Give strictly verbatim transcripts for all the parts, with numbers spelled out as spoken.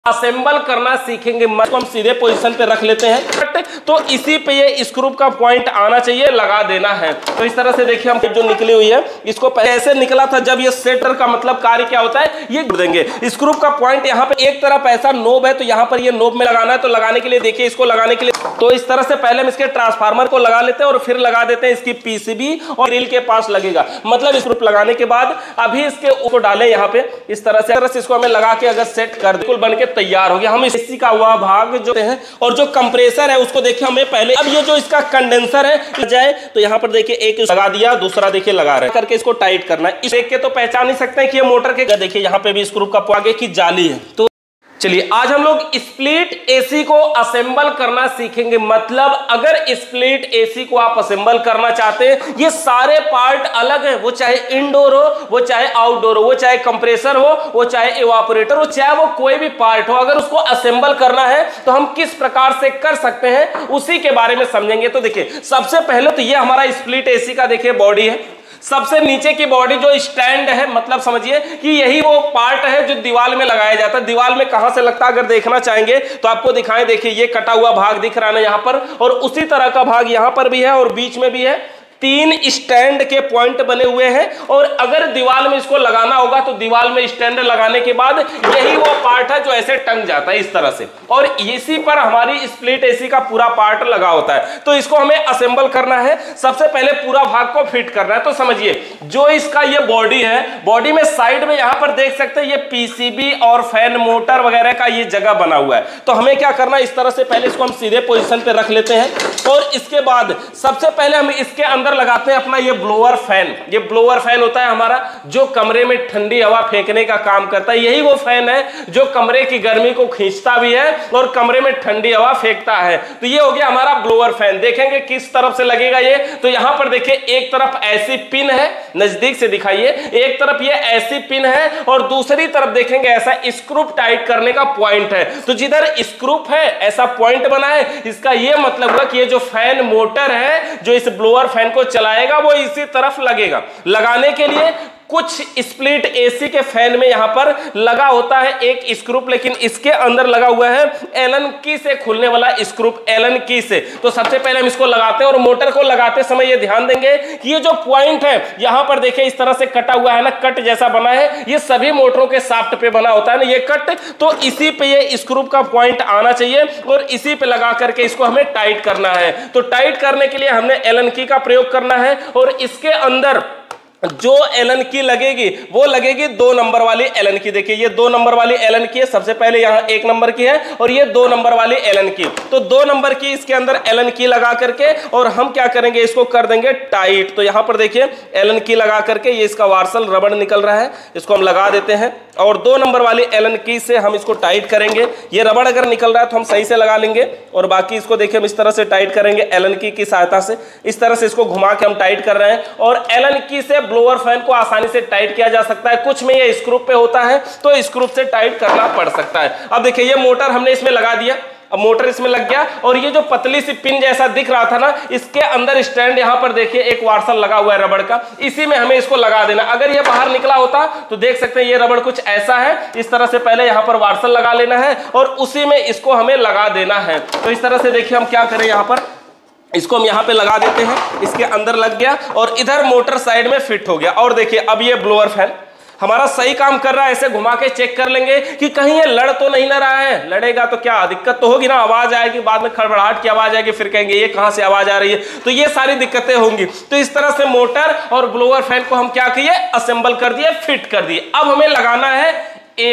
Assemble करना सीखेंगे। मतलब हम सीधे पोजीशन पे रख लेते हैं, तो इसी पे ये स्क्रू का पॉइंट आना चाहिए, लगा देना है। तो इस तरह से देखिए हम जो निकली हुई है इसको ऐसे निकला था। जब ये सेटर का मतलब कार्य क्या होता है, ये देंगे स्क्रू का पॉइंट यहाँ पे एक तरफ ऐसा नोब है, तो यहाँ पर ये नोब में लगाना है। तो लगाने के लिए देखिए, इसको लगाने के लिए तो इस तरह से पहले हम इसके ट्रांसफार्मर को लगा लेते हैं और फिर लगा देते हैं इसकी पीसीबी और ग्रिल के पास लगेगा। मतलब स्क्रू लगाने के बाद अभी इसके ऊपर डालें यहाँ पे इस तरह से, तरह से इसको हमें लगा के अगर सेट कर बिल्कुल बन के तैयार हो गया। हम एसी का हुआ भाग जो है और जो कंप्रेसर है उसको देखिए हमें पहले, अब ये जो इसका कंडेंसर है जाए तो यहाँ पर देखिए एक लगा दिया, दूसरा देखिए लगा रहे हैं करके इसको टाइट करना है। इस देख के तो पहचान नहीं सकते हैं कि ये मोटर के, देखिए यहाँ पे भी स्क्रू का आगे की जाली है। तो चलिए आज हम लोग स्प्लिट एसी को असेंबल करना सीखेंगे। मतलब अगर स्प्लिट एसी को आप असेंबल करना चाहते हैं, ये सारे पार्ट अलग है, वो चाहे इंडोर हो, वो चाहे आउटडोर हो, वो चाहे कंप्रेसर हो, वो चाहे इवापोरेटर हो, चाहे वो कोई भी पार्ट हो, अगर उसको असेंबल करना है तो हम किस प्रकार से कर सकते हैं उसी के बारे में समझेंगे। तो देखिए सबसे पहले तो ये हमारा स्प्लिट एसी का देखिए बॉडी है। सबसे नीचे की बॉडी जो स्टैंड है, मतलब समझिए कि यही वो पार्ट है जो दीवार में लगाया जाता है। दीवार में कहां से लगता है अगर देखना चाहेंगे तो आपको दिखाएं। देखिए ये कटा हुआ भाग दिख रहा है ना यहां पर, और उसी तरह का भाग यहां पर भी है और बीच में भी है। तीन स्टैंड के पॉइंट बने हुए हैं और अगर दीवार में इसको लगाना होगा तो दीवार में स्टैंड लगाने के बाद यही वो पार्ट है जो ऐसे टंग जाता है इस तरह से, और इसी पर हमारी स्प्लिट एसी का पूरा पार्ट लगा होता है। तो इसको हमें असेंबल करना है। सबसे पहले पूरा भाग को फिट करना है। तो समझिए जो इसका ये बॉडी है, बॉडी में साइड में यहां पर देख सकते हैं ये पीसीबी और फैन मोटर वगैरह का ये जगह बना हुआ है। तो हमें क्या करना है, इस तरह से पहले इसको हम सीधे पोजीशन पे रख लेते हैं और इसके बाद सबसे पहले हम इसके अंदर लगाते हैं अपना ये ब्लोअर फैन। ये ब्लोअर फैन होता है हमारा जो कमरे में ठंडी हवा फेंकने का काम करता है। यही वो फैन है जो कमरे की गर्मी को खींचता भी है और कमरे में ठंडी हवा फेंकता है। तो ये हो गया हमारा ब्लोअर फैन। देखेंगे किस तरफ से लगेगा ये, तो यहां पर देखिए एक तरफ ऐसी पिन है, नजदीक से दिखाइए, एक तरफ ये ऐसी पिन है और दूसरी तरफ देखेंगे ऐसा स्क्रू टाइट करने का पॉइंट है। तो जिधर स्क्रू है ऐसा पॉइंट बना है, इसका ये मतलब हुआ कि ये जो फैन मोटर है जो इस ब्लोअर फैन को चलाएगा वो इसी तरफ लगेगा। लगाने के लिए कुछ स्प्लिट एसी के फैन में यहां पर लगा होता है एक स्क्रू, लेकिन इसके अंदर लगा हुआ है एलन की से खुलने वाला स्क्रू, एलन की से। तो सबसे पहले हम इसको लगाते हैं और मोटर को लगाते समय ये ध्यान देंगे कि ये जो पॉइंट है यहां पर देखिए इस तरह से कटा हुआ है ना, कट जैसा बना है। ये सभी मोटरों के शाफ्ट पे बना होता है ना ये कट, तो इसी पे ये स्क्रू का पॉइंट आना चाहिए और इसी पे लगा करके इसको हमें टाइट करना है। तो टाइट करने के लिए हमने एलन की का प्रयोग करना है और इसके अंदर जो एलन की लगेगी वो लगेगी दो नंबर वाली एलन की। देखिए ये दो नंबर वाली एलन की है, सबसे पहले यहाँ एक नंबर की है और ये दो नंबर वाली एलन की। तो दो नंबर की इसके अंदर एलन की लगा करके और हम क्या करेंगे, इसको कर देंगे टाइट। तो यहाँ पर देखिए एलन की लगा करके ये इसका वार्सल रबड़ निकल रहा है, इसको हम लगा देते हैं और दो नंबर वाली एलन की से हम इसको टाइट करेंगे। ये रबड़ अगर निकल रहा है तो हम सही से लगा लेंगे और बाकी इसको देखिए हम इस तरह से टाइट करेंगे एलन की की सहायता से। इस तरह से इसको घुमा के हम टाइट कर रहे हैं और एलन की से ब्लोअर फैन को आसानी से टाइट किया जा सकता है। कुछ में ये स्क्रू पे होता है तो स्क्रू से टाइट करना पड़ सकता है। अब देखिए ये मोटर हमने इसमें लगा दिया, अब मोटर इसमें लग गया और ये जो पतली सी पिन जैसा दिख रहा था ना, इसके अंदर स्टैंड यहां पर देखिए एक वार्सल लगा हुआ है रबड़ का, इसी में हमें इसको लगा देना। अगर ये बाहर निकला होता तो देख सकते हैं ये रबड़ कुछ ऐसा है। इस तरह से पहले यहां पर वार्सल लगा लेना है और उसी में इसको हमें लगा देना है। तो इस तरह से देखिए हम क्या करें, यहां पर इसको हम यहाँ पे लगा देते हैं, इसके अंदर लग गया और इधर मोटर साइड में फिट हो गया। और देखिए अब ये ब्लोअर फैन हमारा सही काम कर रहा है। ऐसे घुमा के चेक कर लेंगे कि कहीं ये लड़ तो नहीं ना रहा है। लड़ेगा तो क्या दिक्कत तो होगी ना, आवाज आएगी, बाद में खड़बड़ाहट की आवाज आएगी, फिर कहेंगे ये कहां से आवाज आ रही है। तो ये सारी दिक्कतें होंगी। तो इस तरह से मोटर और ब्लोअर फैन को हम क्या किए, असेंबल कर दिए, फिट कर दिए। अब हमें लगाना है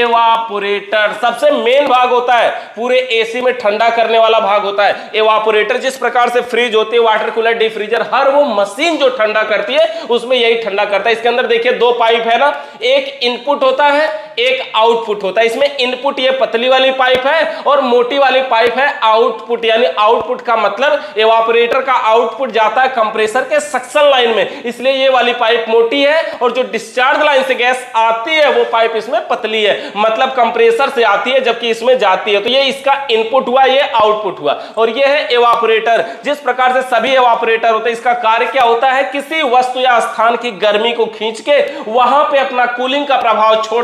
एवापोरेटर। सबसे मेन भाग होता है पूरे एसी में ठंडा करने वाला भाग होता है एवापोरेटर। जिस प्रकार से फ्रिज होती है, वाटर कूलर, डीप फ्रीजर, हर वो मशीन जो ठंडा करती है उसमें यही ठंडा करता है। इसके अंदर देखिए दो पाइप है ना, एक इनपुट होता है, एक आउटपुट होता है। इसमें इनपुट ये पतली वाली पाइप है और मोटी वाली पाइप है आउटपुट। यानी आउटपुट का मतलब एवापोरेटर का आउटपुट जाता है कंप्रेसर के सक्शन लाइन में, इसलिए ये वाली पाइप मोटी है और जो डिस्चार्ज लाइन से गैस आती है वो पाइप इसमें पतली है, मतलब कंप्रेसर से आती है जबकि इसमें जाती है। तो ये इसका इनपुट हुआ, ये आउटपुट हुआ और ये है एवापोरेटर। जिस प्रकार से सभी एवापोरेटर होते हैं, इसका कार्य क्या होता है, किसी वस्तु या स्थान की गर्मी को खींच के वहां पे अपना कूलिंग का प्रभाव छोड़ देना,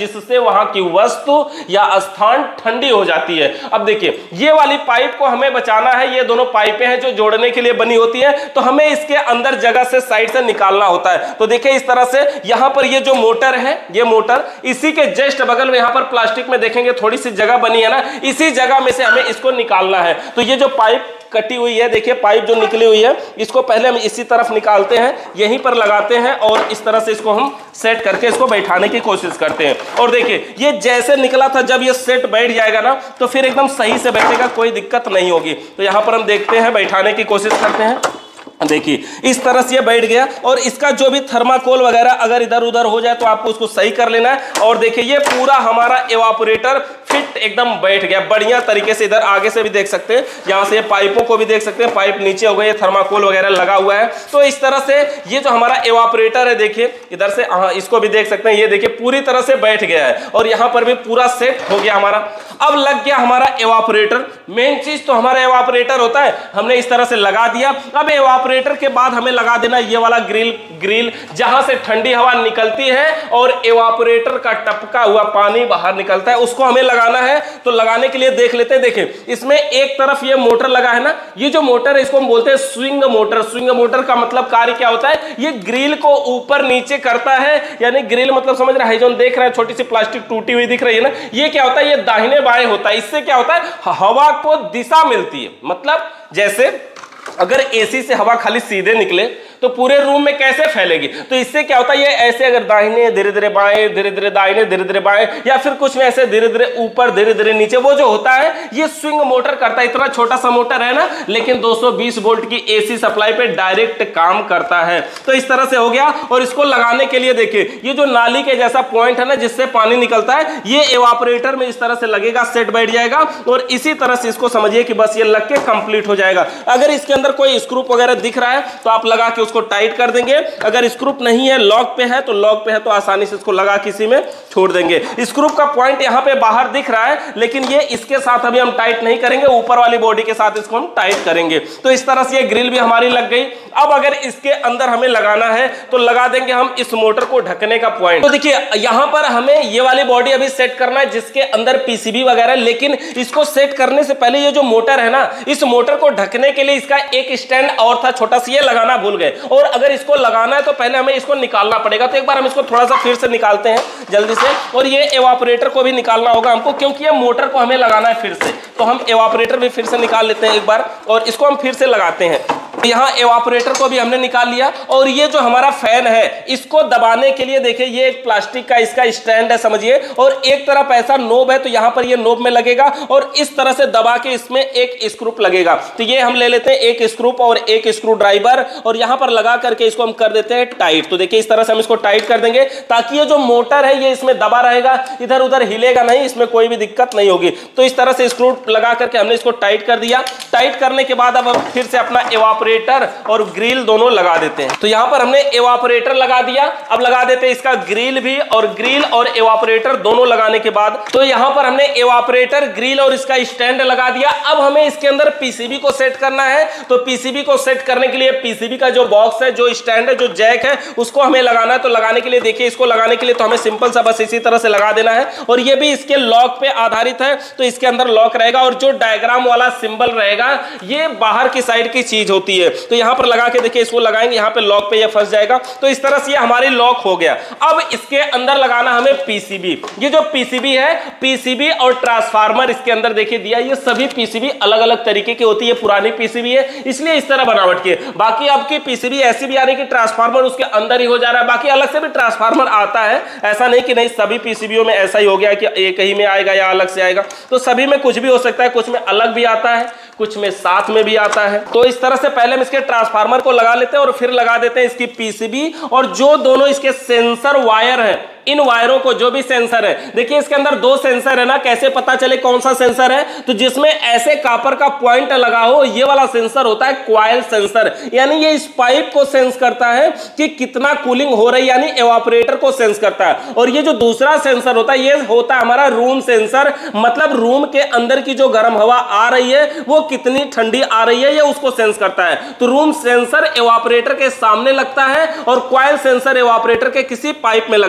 जिससे वहां की वस्तु या स्थान ठंडी हो जाती है। अब देखिए ये वाली पाइप को हमें बचाना है, ये दोनों पाइपें हैं जो जोड़ने के लिए बनी होती है, तो हमें इसके अंदर जगह से साइड से निकालना होता है। तो देखिए इस तरह से यहां पर ये जो मोटर है, ये मोटर इसी के जस्ट बगल में यहां पर प्लास्टिक में देखेंगे थोड़ी सी जगह बनी है ना, इसी जगह में से हमें इसको निकालना है। तो ये जो पाइप कटी हुई है, देखिए पाइप जो निकली हुई है, इसको पहले हम इसी तरफ निकालते हैं, यहीं पर लगाते हैं और इस तरह से इसको हम सेट करके इसको बैठाने की कोशिश करते हैं। और देखिए ये जैसे निकला था, जब ये सेट बैठ जाएगा ना तो फिर एकदम सही से बैठेगा, कोई दिक्कत नहीं होगी। तो यहां पर हम देखते हैं, बैठाने की कोशिश करते हैं। देखिए इस तरह से ये बैठ गया और इसका जो भी थर्माकोल वगैरह अगर इधर उधर हो जाए तो आपको उसको सही कर लेना है। और देखिए ये पूरा हमारा एवापोरेटर फिट एकदम बैठ गया बढ़िया तरीके से। इधर आगे से भी देख सकते हैं, यहाँ से पाइपों को भी देख सकते हैं, पाइप नीचे हो गए, थर्माकोल वगैरह लगा हुआ है। तो इस तरह से ये जो हमारा एवापोरेटर है, देखिए इधर से हाँ इसको भी देख सकते हैं, ये देखिए पूरी तरह से बैठ गया है और यहाँ पर भी पूरा सेट हो गया हमारा। अब लग गया हमारा एवापोरेटर। मेन चीज तो हमारा एवापोरेटर होता है, हमने इस तरह से लगा दिया। अब एवापोरेटर के बाद हमें लगा देना ये वाला ग्रिल ग्रिल जहां से ठंडी हवा निकलती है और एवापोरेटर का टपका हुआ पानी बाहर निकलता है, उसको हमें लगाना है। तो लगाने के लिए देख लेते हैं, देखिए इसमें एक तरफ ये मोटर लगा है ना, ये जो मोटर है इसको हम बोलते हैं स्विंग मोटर। स्विंग मोटर का मतलब कार्य क्या होता है, ये ग्रिल को ऊपर नीचे करता है, यानी ग्रिल मतलब समझ रहे हैं, जो देख रहे हैं छोटी सी प्लास्टिक टूटी हुई दिख रही है ना, ये क्या होता है, ये दाहिने बाएं होता है। इससे क्या होता है, हवा को दिशा मिलती है। मतलब जैसे अगर एसी से हवा खाली सीधे निकले तो पूरे रूम में कैसे फैलेगी, तो इससे क्या होता है, ये ऐसे अगर दाहिने धीरे धीरे बाएं, धीरे धीरे दाहिने धीरे धीरे बाएं, या फिर कुछ में ऐसे धीरे धीरे ऊपर धीरे धीरे नीचे, वो जो होता है ये स्विंग मोटर करता है। इतना छोटा सा मोटर है ना, लेकिन दो सौ बीस वोल्ट की एसी सप्लाई पे डायरेक्ट काम करता है। तो इस तरह से हो गया। और इसको लगाने के लिए देखिए ये जो नाली के जैसा पॉइंट है ना, जिससे पानी निकलता है, ये एवापोरेटर में इस तरह से लगेगा, सेट बैठ जाएगा और इसी तरह से इसको समझिए कि बस ये लग के कंप्लीट हो जाएगा। अगर इसके अंदर कोई स्क्रू वगैरह दिख रहा है तो आप लगा के उसको टाइट कर देंगे। अगर स्क्रू नहीं है, लॉक पे है, तो लॉक पे है तो आसानी से इसको लगा किसी में छोड़ देंगे। स्क्रू का पॉइंट यहां पे बाहर दिख रहा है, लेकिन ये इसके साथ अभी हम टाइट नहीं करेंगे, ऊपर वाली बॉडी के साथ इसको हम टाइट करेंगे। तो इस तरह से ये ग्रिल भी हमारी लग गई। अब अगर इसके अंदर हमें लगाना है तो लगा देंगे हम इस मोटर को ढकने का पॉइंट। तो देखिए यहां पर हमें ये वाली बॉडी अभी सेट करना है जिसके अंदर पीसीबी वगैरह, लेकिन इसको सेट करने से पहले ये जो मोटर है ना, इस मोटर को ढकने के लिए इसका एक स्टैंड और था छोटा सा, ये लगाना भूल गए। और अगर इसको लगाना है तो पहले हमें इसको निकालना पड़ेगा। तो एक बार हम इसको थोड़ा सा फिर से निकालते हैं जल्दी से। और ये एवापोरेटर को भी निकालना होगा हमको, क्योंकि ये मोटर को हमें लगाना है फिर से। तो हम एवापोरेटर भी फिर से निकाल लेते हैं एक बार और इसको हम फिर से लगाते हैं। यहाँ एवापोरेटर को भी हमने निकाल लिया। और ये जो हमारा फैन है, इसको दबाने के लिए देखिए ये एक प्लास्टिक का इसका स्टैंड है समझिए, और एक तरफ ऐसा नोब है, तो यहाँ पर ये नोब में लगेगा और इस तरह से दबा के इसमें एक स्क्रू लगेगा। तो ये हम ले लेते हैं एक स्क्रू और एक स्क्रू ड्राइवर, और यहाँ पर लगा करके इसको हम कर देते हैं टाइट। तो देखिए इस तरह से हम इसको टाइट कर देंगे ताकि ये जो मोटर है ये इसमें दबा रहेगा, इधर उधर हिलेगा नहीं, इसमें कोई भी दिक्कत नहीं होगी। तो इस तरह से स्क्रू लगा करके हमने इसको टाइट कर दिया। टाइट करने के बाद अब हम फिर से अपना एवापोरेटर और ग्रिल दोनों लगा देते हैं। तो यहां पर हमने एवापोरेटर लगा दिया, अब लगा देते हैं इसका ग्रिल भी। और ग्रिल और एवापोरेटर दोनों लगाने के बाद तो यहां पर हमने एवापोरेटर, ग्रिल और इसका स्टैंड लगा दिया। अब हमें इसके अंदर पीसीबी को सेट करना है। तो पीसीबी को सेट करने के लिए पीसीबी का जो बॉक्स है, जो स्टैंड है, जो जैक है, उसको हमें लगाना है। तो लगाने के लिए देखिए, इसको लगाने के लिए तो हमें सिंपल सा बस इसी तरह से लगा देना है। और ये भी इसके लॉक पे आधारित है, तो इसके अंदर लॉक रहेगा और जो डायग्राम वाला सिंबल रहेगा ये बाहर की साइड की चीज होती है। तो यहां पर लगा के देखिए, इसको लगाएंगे, यहां पे लॉक पे ये फंस जाएगा। तो इस तरह से ये हमारी लॉक हो गया। अब इसके अंदर लगाना हमें पीसीबी। ये जो पीसीबी है, पीसीबी और ट्रांसफार्मर इसके अंदर देखिए दिया। ये सभी पीसीबी अलग अलग तरीके की होती है। पुरानी पीसीबी है इसलिए इस तरह बनावट की है। बाकी आपकी पीसीबी ऐसी भी आ रही है कि ट्रांसफार्मर उसके अंदर ही हो जा रहा है। बाकी अलग से भी ट्रांसफार्मर आता है, ऐसा नहीं कि नहीं, सभी पीसीबीओ में ऐसा ही हो गया कि एक ही में आएगा या अलग से आएगा। तो सभी में कुछ भी हो सकता है, कुछ में अलग भी आता है, कुछ में साथ में भी आता है। तो इस तरह से पहले हम इसके ट्रांसफार्मर को लगा लेते हैं और फिर लगा देते हैं इसकी पीसीबी। और जो दोनों इसके सेंसर वायर हैं, इन वायरों को, जो भी सेंसर है, देखिए इसके अंदर दो सेंसर है ना, कैसे पता चले कौन सा सेंसर है, तो जिसमें ऐसे कापर का पॉइंट लगा हो, ये वाला सेंसर होता है कॉइल सेंसर। यानी ये इस पाइप को सेंस करता है कि कितना कूलिंग हो रही है, यानी एवापोरेटर को सेंस करता है। और ये जो दूसरा सेंसर होता है, ये होता है हमारा रूम सेंसर, मतलब रूम के अंदर की जो गर्म हवा आ रही है वो कितनी ठंडी आ रही है, ये उसको सेंस करता है। तो रूम सेंसर एवापोरेटर के सामने लगता है और कॉइल सेंसर एवापोरेटर के किसी पाइप में लगता है।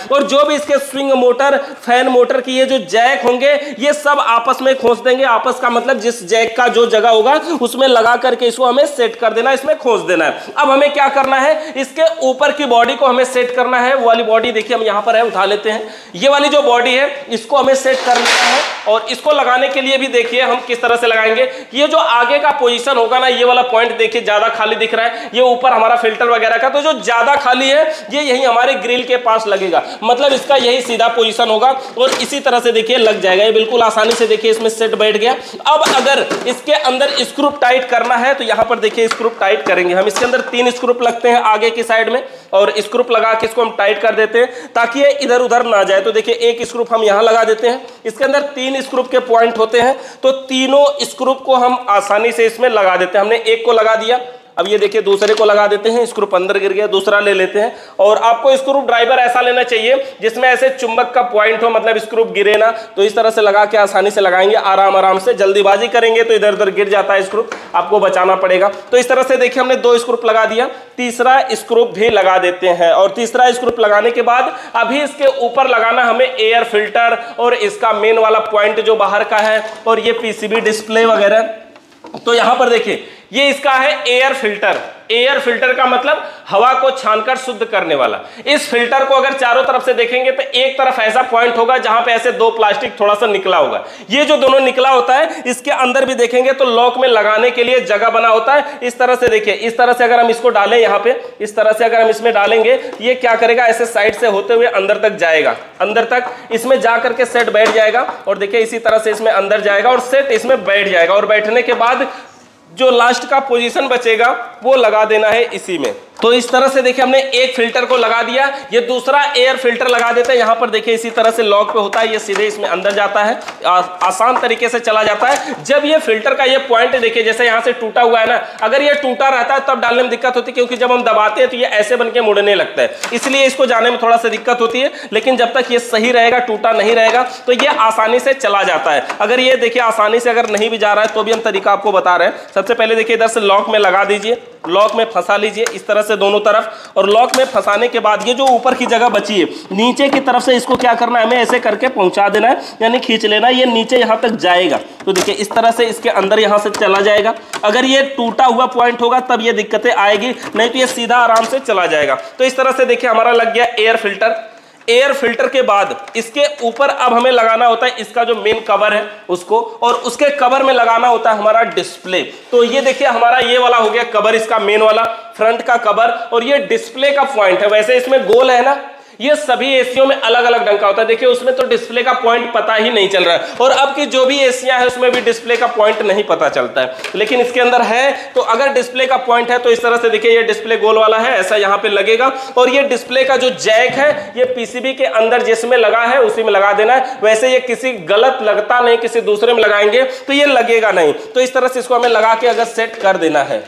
और जो भी इसके स्विंग मोटर, फैन मोटर की ये जो जैक होंगे ये सब आपस में खोस देंगे। आपस का मतलब जिस जैक का जो जगह होगा उसमें लगा करके इसको हमें सेट कर देना, इसमें खोस देना है। अब हमें क्या करना है, इसके ऊपर की बॉडी को हमें सेट करना है। वो वाली बॉडी देखिए हम यहां पर है, उठा लेते हैं। ये वाली जो बॉडी है इसको हमें सेट कर लेना है और इसको लगाने के लिए भी देखिए हम किस तरह से लगाएंगे। ये जो आगे का पोजीशन होगा ना, ये वाला पॉइंट देखिए ज्यादा खाली दिख रहा है, ये ऊपर हमारा फिल्टर वगैरह का, तो जो ज्यादा खाली है ये यही हमारे ग्रिल के पास लगेगा, मतलब इसका यही सीधा पोजीशन होगा और इसी तरह से देखिए लग जाएगा। ये बिल्कुल आसानी से देखिए इसमें सेट बैठ गया। अब अगर इसके अंदर स्क्रू टाइट करना है तो यहां पर देखिए स्क्रू टाइट करेंगे हम। इसके अंदर तीन स्क्रू लगते हैं आगे की साइड में और स्क्रू लगा के इसको हम टाइट कर देते हैं ताकि ये इधर उधर ना जाए। तो देखिए एक स्क्रू हम यहां लगा देते हैं, इसके अंदर तीन स्क्रू के पॉइंट होते हैं, तो तीनों स्क्रू को हम आसानी से इसमें लगा देते हैं। हमने एक को लगा दिया, अब ये देखिए दूसरे को लगा देते हैं, स्क्रू अंदर गिर गया, दूसरा ले लेते हैं। और आपको स्क्रू ड्राइवर ऐसा लेना चाहिए जिसमें ऐसे चुंबक का पॉइंट हो, मतलब स्क्रू गिरे ना, तो इस तरह से लगा के आसानी से लगाएंगे आराम आराम से। जल्दीबाजी करेंगे तो इधर उधर गिर जाता है स्क्रू, आपको बचाना पड़ेगा। तो इस तरह से देखिए हमने दो स्क्रू लगा दिया, तीसरा स्क्रू भी लगा देते हैं और तीसरा स्क्रू लगाने के बाद अभी इसके ऊपर लगाना हमें एयर फिल्टर और इसका मेन वाला पॉइंट जो बाहर का है और ये पीसीबी डिस्प्ले वगैरह। तो यहां पर देखिए ये इसका है एयर फिल्टर। एयर फिल्टर का मतलब हवा को छानकर शुद्ध करने वाला। इस फिल्टर को अगर चारों तरफ से देखेंगे तो एक तरफ ऐसा पॉइंट होगा जहां पे ऐसे दो प्लास्टिक थोड़ा सा निकला होगा। ये जो दोनों निकला होता है इसके अंदर भी देखेंगे तो लॉक में लगाने के लिए जगह बना होता है। इस तरह से देखिए, इस तरह से अगर हम इसको डालें यहाँ पे, इस तरह से अगर हम इसमें डालेंगे ये क्या करेगा, ऐसे साइड से होते हुए अंदर तक जाएगा, अंदर तक इसमें जा करके सेट बैठ जाएगा। और देखिए इसी तरह से इसमें अंदर जाएगा और सेट इसमें बैठ जाएगा और बैठने के बाद जो लास्ट का पोजीशन बचेगा वो लगा देना है इसी में। तो इस तरह से देखिए हमने एक फिल्टर को लगा दिया, ये दूसरा एयर फिल्टर लगा देते हैं। यहां पर देखिए इसी तरह से लॉक पे होता है, ये सीधे इसमें अंदर जाता है, आ, आसान तरीके से चला जाता है। जब ये फिल्टर का ये पॉइंट देखिए जैसे यहां से टूटा हुआ है ना, अगर ये टूटा रहता है तब डालने में दिक्कत होती है क्योंकि जब हम दबाते हैं तो ये ऐसे बन के मुड़ने लगता है, इसलिए इसको जाने में थोड़ा सा दिक्कत होती है। लेकिन जब तक ये सही रहेगा, टूटा नहीं रहेगा, तो ये आसानी से चला जाता है। अगर ये देखिए आसानी से अगर नहीं भी जा रहा है तो भी हम तरीका आपको बता रहे हैं। सबसे पहले देखिए इधर से लॉक में लगा दीजिए, लॉक में फंसा लीजिए इस तरह से दोनों तरफ, और लॉक में फंसाने के बाद ये जो ऊपर की जगह बची है नीचे की तरफ से इसको क्या करना है, हमें ऐसे करके पहुंचा देना है, यानी खींच लेना है, ये नीचे यहां तक जाएगा। तो देखिए इस तरह से इसके अंदर यहां से चला जाएगा। अगर ये टूटा हुआ पॉइंट होगा तब ये दिक्कतें आएगी, नहीं तो ये सीधा आराम से चला जाएगा। तो इस तरह से देखिए हमारा लग गया एयर फिल्टर। एयर फिल्टर के बाद इसके ऊपर अब हमें लगाना होता है इसका जो मेन कवर है उसको, और उसके कवर में लगाना होता है हमारा डिस्प्ले। तो ये देखिए हमारा ये वाला हो गया कवर, इसका मेन वाला फ्रंट का कवर, और ये डिस्प्ले का पॉइंट है। वैसे इसमें गोल है ना, ये सभी एसियों में अलग अलग ढंग का होता है। देखिए उसमें तो डिस्प्ले का पॉइंट पता ही नहीं चल रहा है, और अब की जो भी एसियां हैं उसमें भी डिस्प्ले का पॉइंट नहीं पता चलता है, लेकिन इसके अंदर है। तो अगर डिस्प्ले का पॉइंट है तो इस तरह से देखिए ये डिस्प्ले गोल वाला है, ऐसा यहाँ पे लगेगा। और ये डिस्प्ले का जो जैक है ये पीसीबी के अंदर जिसमें लगा है उसी में लगा देना है। वैसे ये किसी गलत लगता नहीं, किसी दूसरे में लगाएंगे तो ये लगेगा नहीं। तो इस तरह से इसको हमें लगा के अगर सेट कर देना है,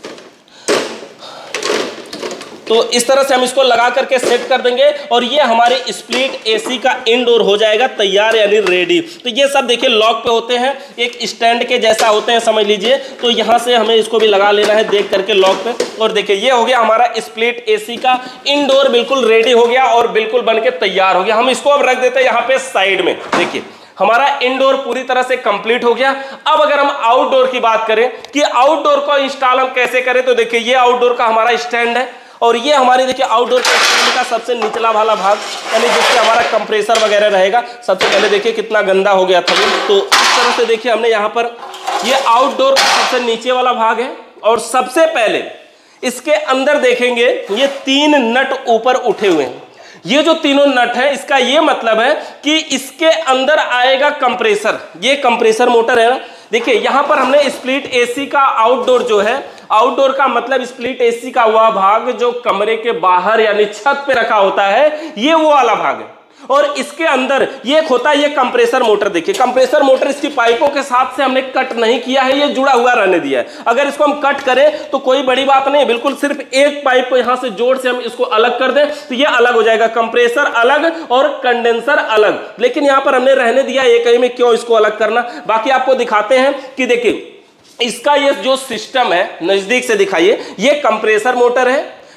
तो इस तरह से हम इसको लगा करके सेट कर देंगे और ये हमारे स्प्लिट एसी का इनडोर हो जाएगा तैयार, यानी रेडी। तो ये सब देखिए लॉक पे होते हैं, एक स्टैंड के जैसा होते हैं समझ लीजिए। तो यहाँ से हमें इसको भी लगा लेना है देख करके लॉक पे। और देखिए ये हो गया हमारा स्प्लिट एसी का इनडोर, बिल्कुल रेडी हो गया और बिल्कुल बन के तैयार हो गया। हम इसको अब रख देते हैं यहाँ पे साइड में। देखिए हमारा इंडोर पूरी तरह से कंप्लीट हो गया। अब अगर हम आउटडोर की बात करें कि आउटडोर को इंस्टॉल हम कैसे करें, तो देखिए ये आउटडोर का हमारा स्टैंड है और ये हमारे देखिए आउटडोर के स्टैंड का सबसे निचला वाला भाग, यानी जिससे हमारा कंप्रेसर वगैरह रहेगा। सबसे पहले देखिए कितना गंदा हो गया था। तो इस तरह से देखिए हमने यहाँ पर ये आउटडोर का सबसे नीचे वाला भाग है, और सबसे पहले इसके अंदर देखेंगे ये तीन नट ऊपर उठे हुए हैं। ये जो तीनों नट है इसका ये मतलब है कि इसके अंदर आएगा कंप्रेसर। ये कंप्रेसर मोटर है ना, देखिए यहां पर हमने स्प्लिट एसी का आउटडोर जो है, आउटडोर का मतलब स्प्लिट एसी का वह भाग जो कमरे के बाहर यानी छत पे रखा होता है, ये वो वाला भाग है। और इसके अंदर ये होता है ये कंप्रेसर मोटर। देखिए कंप्रेसर मोटर इसकी पाइपों के साथ से हमने कट नहीं किया है, ये जुड़ा हुआ रहने दिया है। अगर इसको हम कट करें तो कोई बड़ी बात नहीं, बिल्कुल सिर्फ एक पाइप को यहां से जोड़ से हम इसको अलग कर दें तो ये अलग हो जाएगा, कंप्रेसर अलग और कंडेंसर अलग। लेकिन यहां पर हमने रहने दिया, एक ही में क्यों इसको अलग करना। बाकी आपको दिखाते हैं कि देखिए इसका ये जो सिस्टम है, नजदीक से दिखाइए, ये कंप्रेसर मोटर है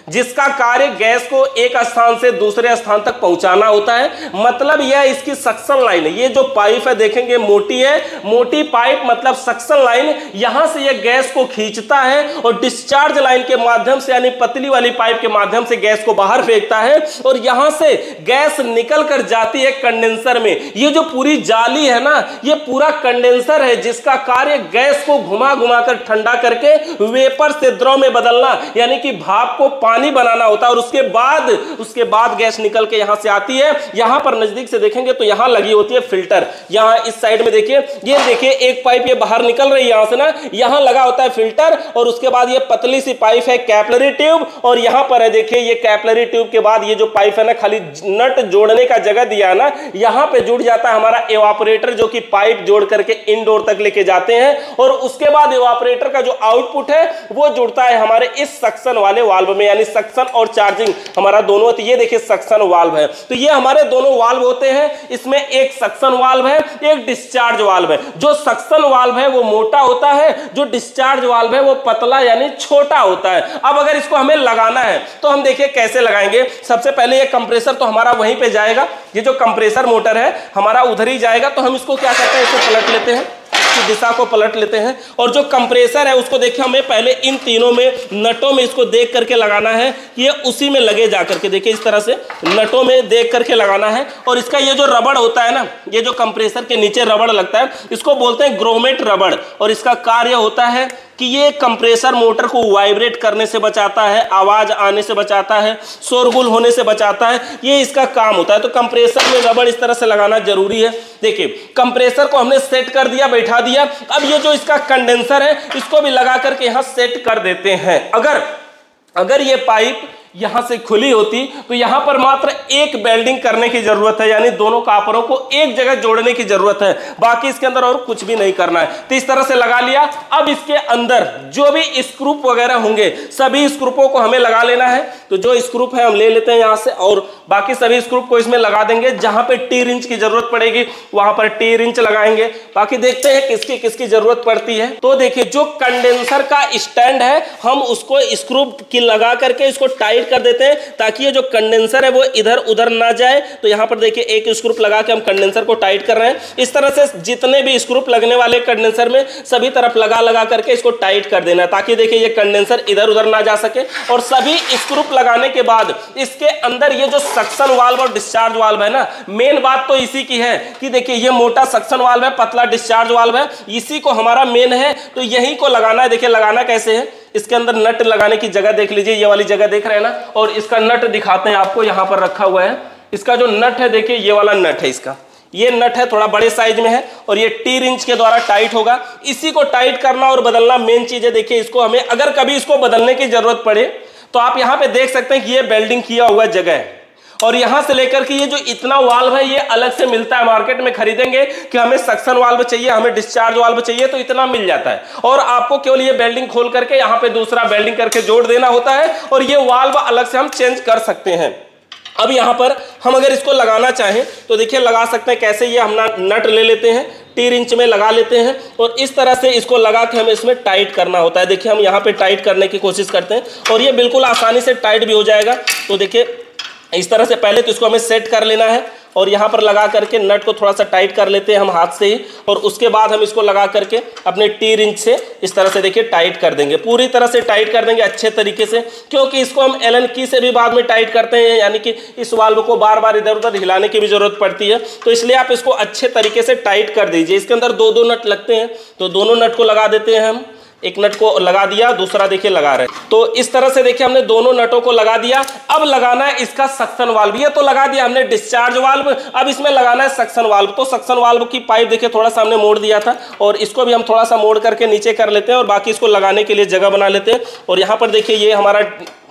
जिसका कार्य गैस को एक स्थान से दूसरे स्थान तक पहुंचाना होता है। मतलब यह इसकी सक्शन लाइन है। ये जो पाइप है देखेंगे मोटी है, मोटी पाइप मतलब सक्शन लाइन, यहां से यह गैस को खींचता है और डिस्चार्ज लाइन के माध्यम से यानी पतली वाली पाइप के माध्यम से गैस को बाहर फेंकता है और यहां से गैस निकल कर जाती है कंडेंसर में। ये जो पूरी जाली है ना, ये पूरा कंडेंसर है जिसका कार्य गैस को घुमा घुमा कर ठंडा करके वेपर से द्रव में बदलना यानी कि भाप को पानी बनाना होता है। और उसके बाद उसके बाद गैस निकल के यहां से आती है। यहां पर नजदीक से देखेंगे तो यहां लगी होती है फिल्टर। यहां इस साइड में देखिए, ये देखिए एक पाइप ये बाहर निकल रही है यहां से ना, यहां लगा होता है फिल्टर और उसके बाद ये पतली सी पाइप है कैपिलरी ट्यूब और यहां पर है देखिए ये कैपिलरी ट्यूब के बाद ये जो पाइप है ना, खाली नट जोड़ने का जगह दिया है ना, यहां पे जुड़ जाता है हमारा एवापोरेटर जो कि पाइप जोड़ करके इनडोर तक लेके जाते हैं और उसके बाद एवापोरेटर का जो आउटपुट है वो जुड़ता है हमारे इस सक्शन वाले वाल्व में, यानी सक्शन और चार्जिंग हमारा दोनों। तो ये देखिए सक्शन वाल्व है। तो ये हमारे दोनों वाल्व होते हैं। इसमें एक सक्शन वाल्व है, एक डिस्चार्ज वाल्व है। जो सक्शन वाल्व है वो मोटा होता है, जो डिस्चार्ज वाल्व है वो पतला यानी छोटा होता है। अब अगर इसको हमें लगाना है तो हम देखिए कैसे लगाएंगे। सबसे पहले ये कंप्रेसर तो हमारा वहीं पे जाएगा, ये जो कंप्रेसर मोटर है हमारा उधर ही जाएगा। तो हम इसको क्या करते हैं, इसे पलट लेते हैं, दिशा को पलट लेते हैं और जो कंप्रेसर है उसको देखिए हमें पहले इन तीनों में नटों में इसको देख करके लगाना है कि ये उसी में लगे जा करके। देखिए इस तरह से नटों में देख करके लगाना है। और इसका ये जो रबड़ होता है ना, ये जो कंप्रेसर के नीचे रबड़ लगता है इसको बोलते हैं ग्रोमेट रबड़ और इसका कार्य होता है कि ये कंप्रेसर मोटर को वाइब्रेट करने से बचाता है, आवाज आने से बचाता है, शोरगुल होने से बचाता है, ये इसका काम होता है। तो कंप्रेसर में रबड़ इस तरह से लगाना जरूरी है। देखिए कंप्रेसर को हमने सेट कर दिया, बैठा दिया। अब ये जो इसका कंडेंसर है इसको भी लगा करके यहां सेट कर देते हैं। अगर अगर ये पाइप यहां से खुली होती तो यहां पर मात्र एक वेल्डिंग करने की जरूरत है, यानी दोनों कापरों को एक जगह जोड़ने की जरूरत है, बाकी इसके अंदर और कुछ भी नहीं करना है। तो इस तरह से लगा लिया। अब इसके अंदर जो भी स्क्रूप वगैरह होंगे सभी स्क्रूपों को हमें लगा लेना है। तो जो स्क्रूप है हम ले लेते हैं यहां से और बाकी सभी स्क्रूप को इसमें लगा देंगे। जहां पे टी रिंच की जरूरत पड़ेगी वहां पर टी रिंच लगाएंगे। बाकी देखते हैं किसकी किसकी जरूरत पड़ती है। तो देखिए जो कंडेंसर का स्टैंड है हम उसको स्क्रूप की लगा करके इसको टाइट कर देते हैं ताकि ये जो कंडेंसर है वो इधर उधर ना जाए। तो यहां पर देखिए एक स्क्रूप लगा के हम कंडेंसर को टाइट कर रहे हैं। इस तरह से जितने भी स्क्रूप लगने वाले कंडेंसर में सभी तरफ लगा लगा करके इसको टाइट कर देना है ताकि देखिए ये कंडेंसर इधर उधर ना जा सके। और सभी स्क्रूप लगाने के बाद इसके अंदर ये जो सक्शन वाल्व और डिस्चार्ज वाल्व है ना, मेन बात तो इसी की है कि देखिए ये मोटा सक्शन वाल्व है, पतला डिस्चार्ज वाल्व है, इसी को हमारा मेन है। तो यही को लगाना है। देखिए लगाना कैसे है, इसके अंदर नट लगाने की जगह देख लीजिए, ये वाली जगह देख रहे हैं ना, और इसका नट दिखाते हैं आपको, यहां पर रखा हुआ है। इसका जो नट है देखिए ये वाला नट है, इसका ये नट है, थोड़ा बड़े साइज में है और ये टी रिंच के द्वारा टाइट होगा। इसी को टाइट करना और बदलना मेन चीज है। देखिए इसको हमें अगर कभी इसको बदलने की जरूरत पड़े तो आप यहां पे देख सकते हैं कि ये वेल्डिंग किया हुआ जगह है और यहां से लेकर के ये जो इतना वाल्व है ये अलग से मिलता है। मार्केट में खरीदेंगे कि हमें सक्शन वाल्व चाहिए, हमें डिस्चार्ज वाल्व चाहिए, तो इतना मिल जाता है और आपको केवल ये वेल्डिंग खोल करके यहां पे दूसरा वेल्डिंग करके जोड़ देना होता है और ये वाल्व अलग से हम चेंज कर सकते हैं। अब यहां पर हम अगर इसको लगाना चाहें तो देखिए लगा सकते हैं कैसे। ये हम नट ले लेते हैं, टी रिंच में लगा लेते हैं और इस तरह से इसको लगा के हमें इसमें टाइट करना होता है। देखिए हम यहाँ पे टाइट करने की कोशिश करते हैं और ये बिल्कुल आसानी से टाइट भी हो जाएगा। तो देखिए इस तरह से पहले तो इसको हमें सेट कर लेना है और यहाँ पर लगा करके नट को थोड़ा सा टाइट कर लेते हैं हम हाथ से ही और उसके बाद हम इसको लगा करके अपने टी रिंच से इस तरह से देखिए टाइट कर देंगे, पूरी तरह से टाइट कर देंगे अच्छे तरीके से, क्योंकि इसको हम एलन की से भी बाद में टाइट करते हैं, यानी कि इस वाल्व को बार बार इधर उधर हिलाने की भी जरूरत पड़ती है। तो इसलिए आप इसको अच्छे तरीके से टाइट कर दीजिए। इसके अंदर दो दो नट लगते हैं तो दोनों नट को लगा देते हैं हम। एक नट को लगा दिया, दूसरा देखिए लगा रहे हैं। तो इस तरह से देखिए हमने दोनों नटों को लगा दिया। अब लगाना है इसका सक्शन वाल्व। ये तो लगा दिया हमने डिस्चार्ज वाल्व, अब इसमें लगाना है सक्शन वाल्व। तो सक्शन वाल्व की पाइप देखिए थोड़ा सा हमने मोड़ दिया था और इसको भी हम थोड़ा सा मोड़ करके नीचे कर लेते हैं और बाकी इसको लगाने के लिए जगह बना लेते हैं। और यहाँ पर देखिए ये हमारा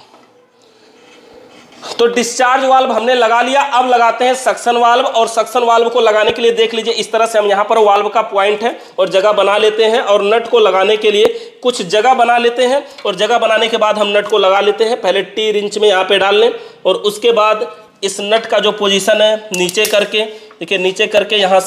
तो डिस्चार्ज वाल्व हमने लगा लिया। अब लगाते हैं सक्शन वाल्व और सक्शन वाल्व को लगाने के लिए देख लीजिए इस तरह से हम यहाँ पर वाल्व का पॉइंट है और जगह बना लेते हैं और नट को लगाने के लिए कुछ जगह बना लेते हैं और जगह बनाने के बाद हम नट को लगा लेते हैं। पहले टी रिंच में यहाँ पे डाल लें और उसके बाद इस नट का जो पोजीशन है नीचे करके देखिए नीचे करके यहाँ से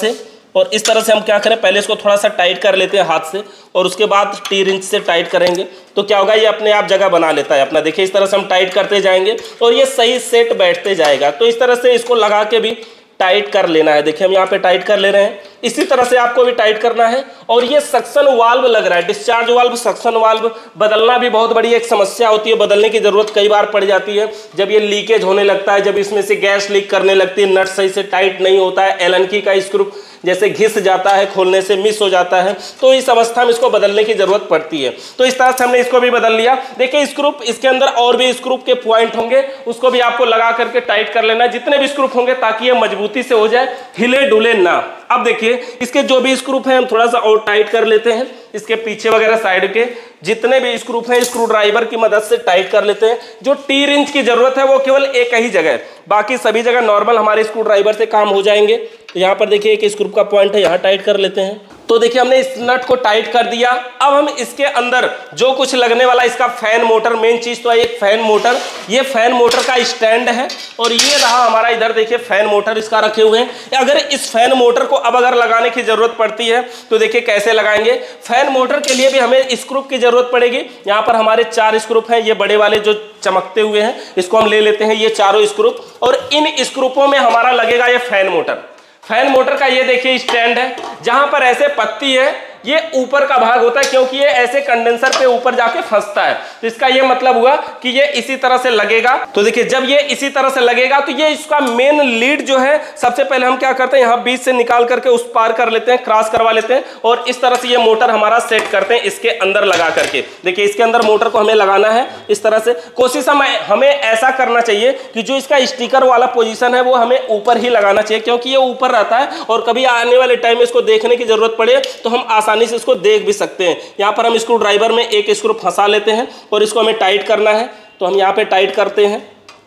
और इस तरह से हम क्या करें, पहले इसको थोड़ा सा टाइट कर लेते हैं हाथ से और उसके बाद टी रिंच से टाइट करेंगे तो क्या होगा, ये अपने आप जगह बना लेता है अपना। देखिए इस तरह से हम टाइट करते जाएंगे और ये सही सेट बैठते जाएगा। तो इस तरह से इसको लगा के भी टाइट कर लेना है। देखिए हम यहाँ पे टाइट कर ले रहे हैं, इसी तरह से आपको भी टाइट करना है। और ये सक्शन वाल्व लग रहा है, डिस्चार्ज वाल्व, सक्शन वाल्व बदलना भी बहुत बड़ी एक समस्या होती है, बदलने की जरूरत कई बार पड़ जाती है। जब ये लीकेज होने लगता है, जब इसमें से गैस लीक करने लगती है, नट सही से टाइट नहीं होता है, एलन की का स्क्रू जैसे घिस जाता है, खोलने से मिस हो जाता है, तो इस अवस्था में इसको बदलने की जरूरत पड़ती है। तो इस तरह से हमने इसको भी बदल लिया। देखिए स्क्रू, इसके अंदर और भी स्क्रू के पॉइंट होंगे, उसको भी आपको लगा करके टाइट कर लेना, जितने भी स्क्रू होंगे, ताकि ये मजबूती से हो जाए, हिले डुले ना। अब देखिए इसके जो भी स्क्रू हैं हम थोड़ा सा और टाइट कर लेते हैं, इसके पीछे वगैरह साइड के जितने भी स्क्रू हैं स्क्रू ड्राइवर की मदद से टाइट कर लेते हैं। जो टी रिंच की जरूरत है वो केवल एक ही जगह है, बाकी सभी जगह नॉर्मल हमारे स्क्रू ड्राइवर से काम हो जाएंगे। तो यहाँ पर देखिए एक स्क्रू का पॉइंट है, यहाँ टाइट कर लेते हैं। तो देखिए हमने इस नट को टाइट कर दिया। अब हम इसके अंदर जो कुछ लगने वाला, इसका फैन मोटर, मेन चीज तो है एक फैन मोटर। ये फैन मोटर का स्टैंड है और ये रहा हमारा, इधर देखिए फैन मोटर इसका रखे हुए हैं। अगर इस फैन मोटर को अब अगर लगाने की जरूरत पड़ती है तो देखिए कैसे लगाएंगे। फैन मोटर के लिए भी हमें स्क्रू की जरूरत पड़ेगी। यहाँ पर हमारे चार स्क्रू हैं, ये बड़े वाले जो चमकते हुए हैं, इसको हम ले लेते हैं, ये चारों स्क्रू। और इन स्क्रूपों में हमारा लगेगा ये फैन मोटर। फैन मोटर का ये देखिए स्टैंड है, जहां पर ऐसे पत्ती है, ये ऊपर का भाग होता है, क्योंकि ये ऐसे कंडेंसर पे ऊपर जाके फंसता है। तो इसका ये मतलब हुआ कि ये इसी तरह से लगेगा। तो देखिए जब ये इसी तरह से लगेगा तो ये इसका मेन लीड जो है, सबसे पहले हम क्या करते हैं, यहाँ बीच से निकाल करके उस पार कर लेते हैं, क्रॉस करवा लेते हैं और इस तरह से ये मोटर हमारा सेट करते हैं इसके अंदर लगा करके। देखिए इसके अंदर मोटर को हमें लगाना है इस तरह से। कोशिश हमें ऐसा करना चाहिए कि जो इसका स्टिकर वाला पोजीशन है वो हमें ऊपर ही लगाना चाहिए, क्योंकि ये ऊपर रहता है और कभी आने वाले टाइम में इसको देखने की जरूरत पड़े तो हम आसानी से इसको देख भी सकते हैं। यहाँ पर हम स्क्रू ड्राइवर में एक स्क्रू फंसा लेते हैं और इसको हमें टाइट करना है। तो हम यहाँ पे टाइट करते हैं,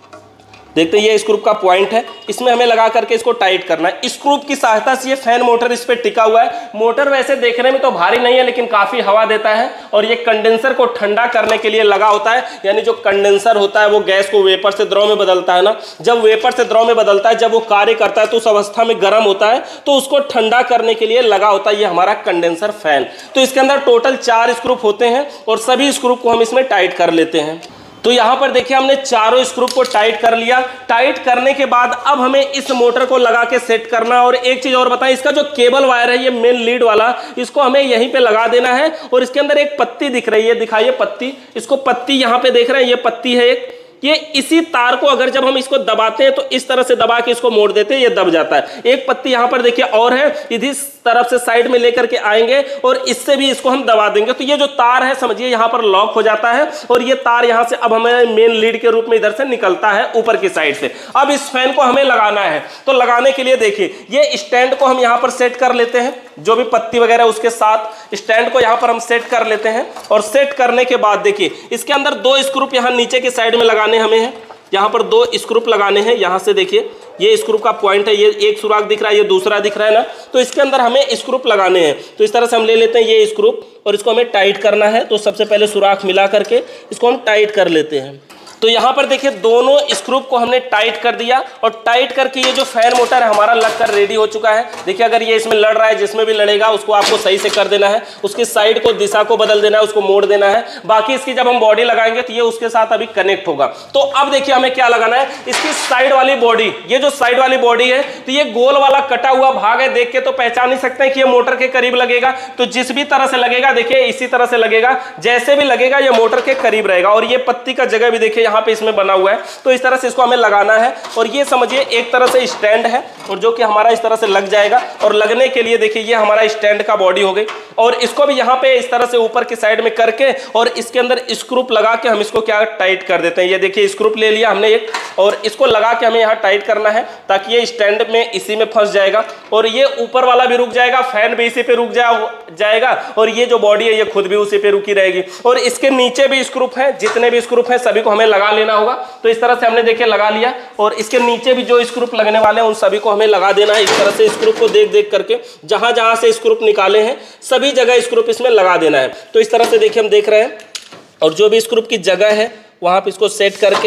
देखते हैं ये स्क्रू का पॉइंट है, इसमें हमें लगा करके इसको टाइट करना है। स्क्रू की सहायता से ये फैन मोटर इस पे टिका हुआ है। मोटर वैसे देखने में तो भारी नहीं है, लेकिन काफी हवा देता है और ये कंडेंसर को ठंडा करने के लिए लगा होता है। यानी जो कंडेंसर होता है वो गैस को वेपर से द्रव में बदलता है ना, जब वेपर से द्रव में बदलता है, जब वो कार्य करता है तो उस अवस्था में गर्म होता है, तो उसको ठंडा करने के लिए लगा होता है ये हमारा कंडेंसर फैन। तो इसके अंदर टोटल चार स्क्रू होते हैं और सभी स्क्रू को हम इसमें टाइट कर लेते हैं। तो यहाँ पर देखिए हमने चारों स्क्रू को टाइट कर लिया। टाइट करने के बाद अब हमें इस मोटर को लगा के सेट करना है। और एक चीज और बताएं, इसका जो केबल वायर है, ये मेन लीड वाला, इसको हमें यहीं पे लगा देना है। और इसके अंदर एक पत्ती दिख रही है, दिखाइए पत्ती, इसको पत्ती यहाँ पे देख रहे हैं, ये पत्ती है एक, ये इसी तार को अगर जब हम इसको दबाते हैं तो इस तरह से दबा के इसको मोड़ देते हैं, ये दब जाता है। एक पत्ती यहाँ पर देखिए और है, इधर तरफ से साइड में लेकर के आएंगे और इससे भी इसको हम दबा देंगे। तो ये जो तार है समझिए यहाँ पर लॉक हो जाता है और ये तार यहाँ से अब हमें मेन लीड के रूप में इधर से निकलता है ऊपर की साइड से। अब इस फैन को हमें लगाना है, तो लगाने के लिए देखिए ये स्टैंड को हम यहाँ पर सेट कर लेते हैं, जो भी पत्ती वगैरह उसके साथ स्टैंड को यहाँ पर हम सेट कर लेते हैं। और सेट करने के बाद देखिए इसके अंदर दो स्क्रू यहाँ नीचे की साइड में लगाने हमें हैं, यहाँ पर दो स्क्रू लगाने हैं। यहाँ से देखिए ये स्क्रू का पॉइंट है, ये एक सुराख दिख रहा है, ये दूसरा दिख रहा है ना, तो इसके अंदर हमें स्क्रू लगाने हैं। तो इस तरह से हम ले लेते हैं ये स्क्रू और इसको हमें टाइट करना है। तो सबसे पहले सुराख मिला करके इसको हम टाइट कर लेते हैं। तो यहाँ पर देखिए दोनों स्क्रू को हमने टाइट कर दिया और टाइट करके ये जो फैन मोटर है हमारा लगकर रेडी हो चुका है। देखिए अगर ये इसमें लड़ रहा है, जिसमें भी लड़ेगा उसको आपको सही से कर देना है, उसकी साइड को, दिशा को बदल देना है, उसको मोड़ देना है। बाकी इसकी जब हम बॉडी लगाएंगे तो ये उसके साथ अभी कनेक्ट होगा। तो अब देखिए हमें क्या लगाना है, इसकी साइड वाली बॉडी, ये जो साइड वाली बॉडी है तो ये गोल वाला कटा हुआ भाग है, देख के तो पहचान ही सकते हैं कि ये मोटर के करीब लगेगा। तो जिस भी तरह से लगेगा देखिए इसी तरह से लगेगा, जैसे भी लगेगा ये मोटर के करीब रहेगा। और ये पत्ती का जगह भी देखिए यहाँ पे इसमें बना हुआ है, तो इस तरह से इसको हमें लगाना है। और ये समझिए एक तरह से स्टैंड है और जो कि हमारा इस तरह से लग जाएगा। और लगने के लिए देखिए ये हमारा स्टैंड का बॉडी हो गई और इसको भी यहाँ पे इस तरह से ऊपर की साइड में करके और इसके अंदर स्क्रू लगा के हम इसको क्या टाइट कर देते हैं। ये देखिए स्क्रू ले लिया हमने एक और इसको लगा के हमें यहाँ टाइट करना है ताकि ये स्टैंड में इसी में फंस जाएगा और ये ऊपर वाला भी रुक जाएगा, फैन भी इसी पे रुक जाएगा और ये जो बॉडी है ये खुद भी उसी पे रुकी रहेगी। और इसके नीचे भी स्क्रू है, जितने भी स्क्रू है सभी को हमें लगा लेना होगा। तो इस तरह से हमने देखिए लगा लिया और इसके नीचे भी जो स्क्रू लगने वाले हैं उन सभी को हमें लगा देना है। इस तरह से स्क्रू को देख देख करके जहां जहां से स्क्रू निकाले हैं सभी जगह स्क्रू इसमें लगा देना है। तो इस तरह से देखिए हम देख रहे हैं और जो भी स्क्रू की जगह है वहां पे इसको सेट करके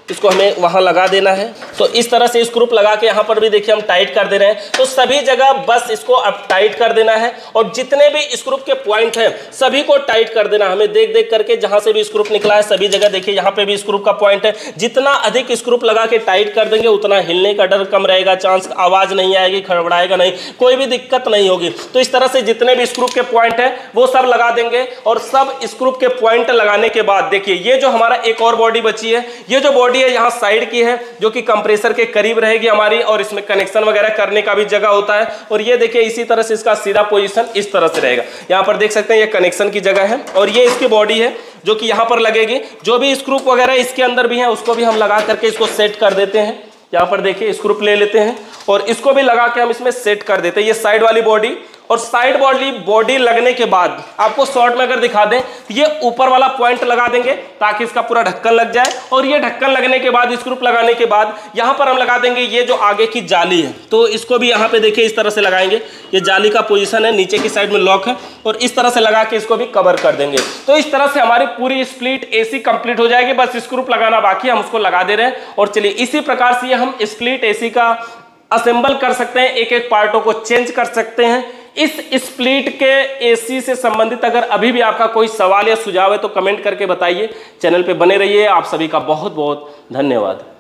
इसको हमें वहां लगा देना है। तो इस तरह से स्क्रू लगा के यहाँ पर भी देखिए हम टाइट कर दे रहे हैं। तो सभी जगह बस इसको अब टाइट कर देना है और जितने भी स्क्रू के पॉइंट हैं सभी को टाइट कर देना। हमें देख देख करके जहां से भी स्क्रू निकला है सभी जगह देखिए यहाँ पे भी स्क्रू का पॉइंट है। जितना अधिक स्क्रू लगा के टाइट कर देंगे उतना हिलने का डर कम रहेगा, चांस आवाज नहीं आएगी, खड़बड़ाएगा नहीं, कोई भी दिक्कत नहीं होगी। तो इस तरह से जितने भी स्क्रू के पॉइंट है वो सब लगा देंगे। और सब स्क्रू के पॉइंट लगाने के बाद देखिए ये जो हमारा एक और बॉडी बची है, ये जो बॉडी है यहाँ साइड की है जो कि कंप्रेसर के करीब रहेगी हमारी और इसमें कनेक्शन वगैरह करने का भी जगह होता है। और ये देखिए इसी तरह से इसका सीधा पोजीशन इस तरह से रहेगा। यहाँ पर देख सकते हैं ये कनेक्शन की जगह है और ये इसकी बॉडी है जो कि यहाँ पर लगेगी। जो भी स्क्रू वगैरह इसके अंदर भी है उसको भी हम लगा करके इसको सेट कर देते हैं। यहाँ पर देखिए स्क्रू ले लेते हैं और इसको भी लगा के हम इसमें सेट कर देते हैं। ये साइड वाली बॉडी और साइड बॉडी बॉडी लगने के बाद आपको शॉर्ट में अगर दिखा दें तो ये ऊपर वाला पॉइंट लगा देंगे ताकि इसका पूरा ढक्कन लग जाए। और ये ढक्कन लगने के बाद स्क्रू लगाने के बाद यहाँ पर हम लगा देंगे ये जो आगे की जाली है। तो इसको भी यहाँ पे देखिए इस तरह से लगाएंगे। ये जाली का पोजीशन है, नीचे की साइड में लॉक है और इस तरह से लगा के इसको भी कवर कर देंगे। तो इस तरह से हमारी पूरी स्प्लिट एसी कंप्लीट हो जाएगी। बस स्क्रू लगाना बाकी, हम उसको लगा दे रहे हैं। और चलिए इसी प्रकार से हम स्प्लिट एसी का असेंबल कर सकते हैं, एक एक पार्टों को चेंज कर सकते हैं। इस स्प्लिट के एसी से संबंधित अगर अभी भी आपका कोई सवाल या सुझाव है तो कमेंट करके बताइए। चैनल पे बने रहिए। आप सभी का बहुत बहुत धन्यवाद।